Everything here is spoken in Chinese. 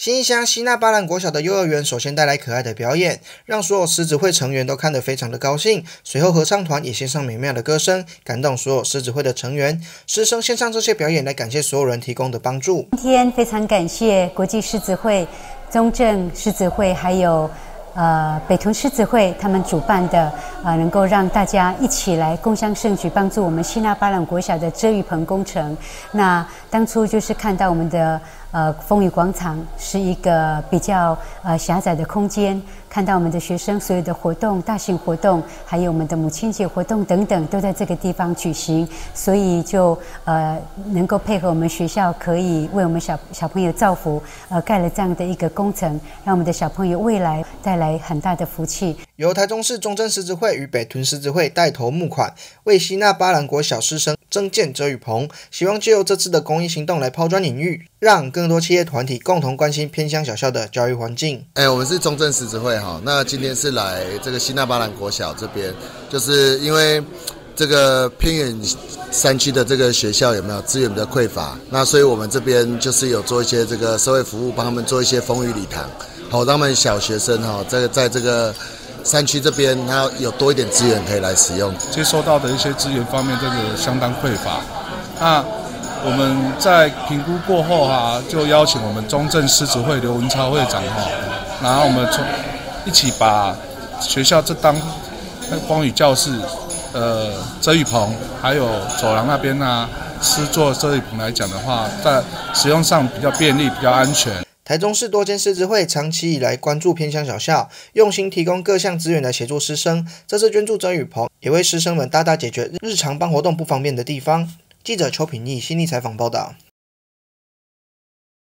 新义乡西那巴兰国小的幼儿园首先带来可爱的表演，让所有狮子会成员都看得非常的高兴。随后合唱团也献上美妙的歌声，感动所有狮子会的成员。师生献上这些表演来感谢所有人提供的帮助。 今天非常感谢国际狮子会、中正狮子会还有北屯狮子会他们主办的能够让大家一起来共襄盛举，帮助我们西那巴兰国小的遮雨棚工程。那当初就是看到我们的风雨广场是一个比较狭窄的空间，看到我们的学生所有的活动、大型活动，还有我们的母亲节活动等等，都在这个地方举行，所以就能够配合我们学校，可以为我们小朋友造福，盖了这样的一个工程，让我们的小朋友未来带来很大的福气。 由台中市中正狮子会与北屯狮子会带头募款，为西那巴兰国小师生增建遮雨棚，希望借由这次的公益行动来抛砖引玉，让更多企业团体共同关心偏乡小校的教育环境。 我们是中正狮子会哈，那今天是来这个西那巴兰国小这边，就是因为这个偏远山区的这个学校有没有资源比较匮乏，那所以我们这边就是有做一些这个社会服务，帮他们做一些风雨礼堂，好让他们小学生哈在这个山区这边，他有多一点资源可以来使用。 接收到的一些资源方面，这个相当匮乏。那我们在评估过后就邀请我们中正狮子会刘文超会长然后我们一起把学校这当风雨教室、遮雨棚，还有走廊那边施作遮雨棚来讲的话，在使用上比较便利，比较安全。 台中市多间狮子会长期以来关注偏乡小校，用心提供各项资源来协助师生。这次捐助遮雨棚，也为师生们大大解决日常办活动不方便的地方。记者邱品义新力采访报道。